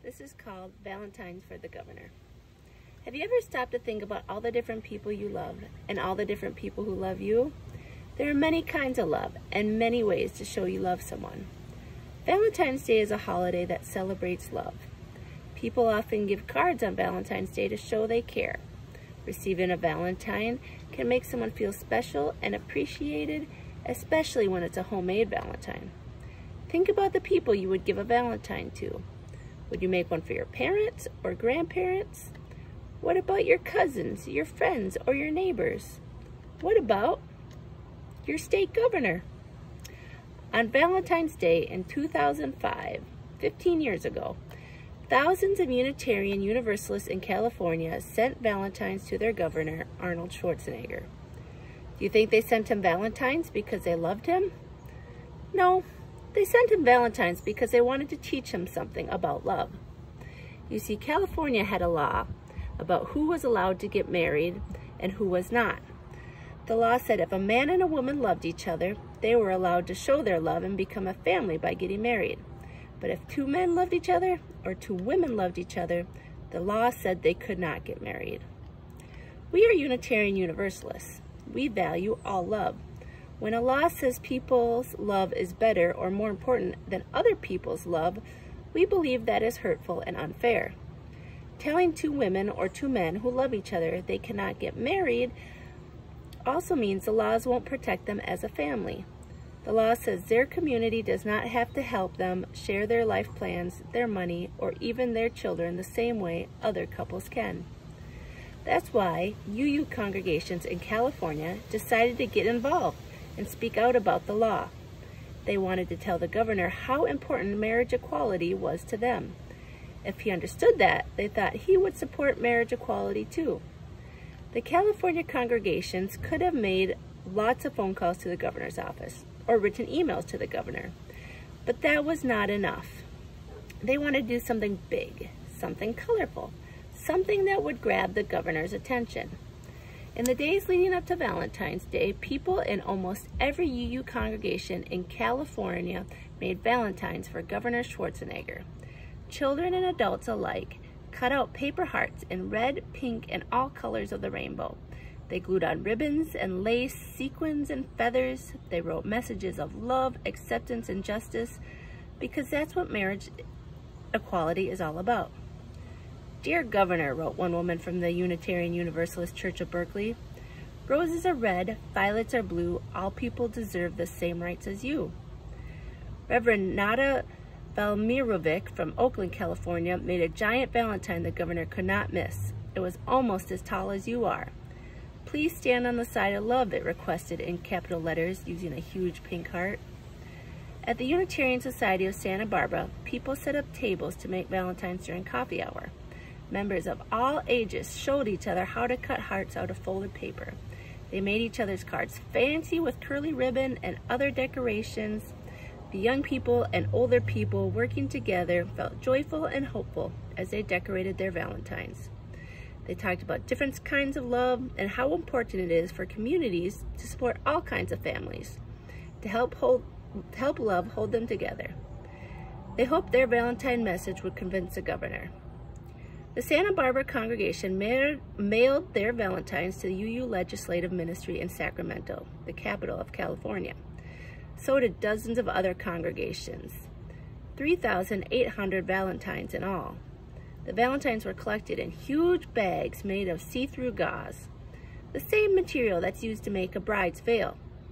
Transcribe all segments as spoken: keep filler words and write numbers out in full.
This is called Valentine's for the Governor. Have you ever stopped to think about all the different people you love and all the different people who love you? There are many kinds of love and many ways to show you love someone. Valentine's Day is a holiday that celebrates love. People often give cards on Valentine's Day to show they care. Receiving a Valentine can make someone feel special and appreciated, especially when it's a homemade Valentine. Think about the people you would give a Valentine to. Would you make one for your parents or grandparents? What about your cousins, your friends, or your neighbors? What about your state governor? On Valentine's Day in two thousand five, fifteen years ago, thousands of Unitarian Universalists in California sent Valentines to their governor, Arnold Schwarzenegger. Do you think they sent him Valentines because they loved him? No. They sent him Valentines because they wanted to teach him something about love. You see, California had a law about who was allowed to get married and who was not. The law said if a man and a woman loved each other, they were allowed to show their love and become a family by getting married. But if two men loved each other or two women loved each other, the law said they could not get married. We are Unitarian Universalists. We value all love. When a law says people's love is better or more important than other people's love, we believe that is hurtful and unfair. Telling two women or two men who love each other they cannot get married also means the laws won't protect them as a family. The law says their community does not have to help them share their life plans, their money, or even their children the same way other couples can. That's why U U congregations in California decided to get involved and speak out about the law. They wanted to tell the governor how important marriage equality was to them. If he understood that, they thought he would support marriage equality too. The California congregations could have made lots of phone calls to the governor's office or written emails to the governor, but that was not enough. They wanted to do something big, something colorful, something that would grab the governor's attention. In the days leading up to Valentine's Day, people in almost every U U congregation in California made Valentines for Governor Schwarzenegger. Children and adults alike cut out paper hearts in red, pink, and all colors of the rainbow. They glued on ribbons and lace, sequins and feathers. They wrote messages of love, acceptance, and justice, because that's what marriage equality is all about. "Dear Governor," wrote one woman from the Unitarian Universalist Church of Berkeley, "roses are red, violets are blue, all people deserve the same rights as you." Reverend Nada Valmirovic from Oakland, California, made a giant Valentine the governor could not miss. It was almost as tall as you are. "Please stand on the side of love," it requested in capital letters using a huge pink heart. At the Unitarian Society of Santa Barbara, people set up tables to make Valentines during coffee hour. Members of all ages showed each other how to cut hearts out of folded paper. They made each other's cards fancy with curly ribbon and other decorations. The young people and older people working together felt joyful and hopeful as they decorated their Valentines. They talked about different kinds of love and how important it is for communities to support all kinds of families, to help, hold, to help love hold them together. They hoped their Valentine message would convince the governor. The Santa Barbara congregation mailed their Valentines to the U U Legislative Ministry in Sacramento, the capital of California. So did dozens of other congregations. three thousand eight hundred Valentines in all. The Valentines were collected in huge bags made of see-through gauze, the same material that's used to make a bride's veil.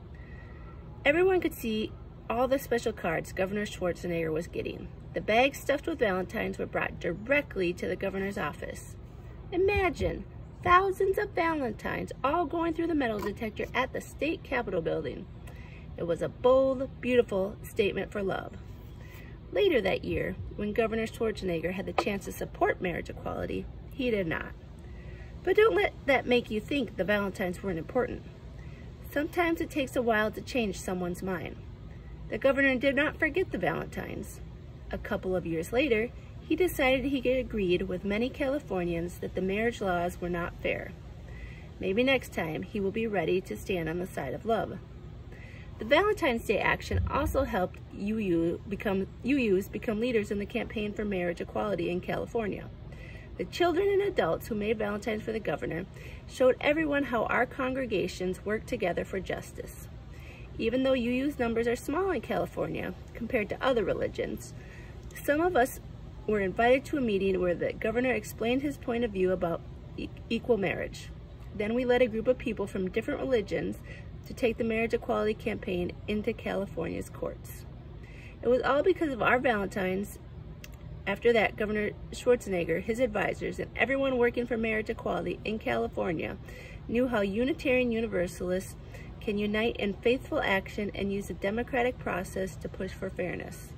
Everyone could see all the special cards Governor Schwarzenegger was getting. The bags stuffed with Valentines were brought directly to the governor's office. Imagine thousands of Valentines all going through the metal detector at the state capitol building. It was a bold, beautiful statement for love. Later that year, when Governor Schwarzenegger had the chance to support marriage equality, he did not. But don't let that make you think the Valentines weren't important. Sometimes it takes a while to change someone's mind. The governor did not forget the Valentines. A couple of years later, he decided he agreed with many Californians that the marriage laws were not fair. Maybe next time he will be ready to stand on the side of love. The Valentine's Day action also helped U U become, U Us become leaders in the campaign for marriage equality in California. The children and adults who made Valentine's for the governor showed everyone how our congregations work together for justice. Even though U U's numbers are small in California compared to other religions, some of us were invited to a meeting where the governor explained his point of view about e- equal marriage. Then we led a group of people from different religions to take the marriage equality campaign into California's courts. It was all because of our Valentines. After that, Governor Schwarzenegger, his advisors, and everyone working for marriage equality in California knew how Unitarian Universalists can unite in faithful action and use the democratic process to push for fairness.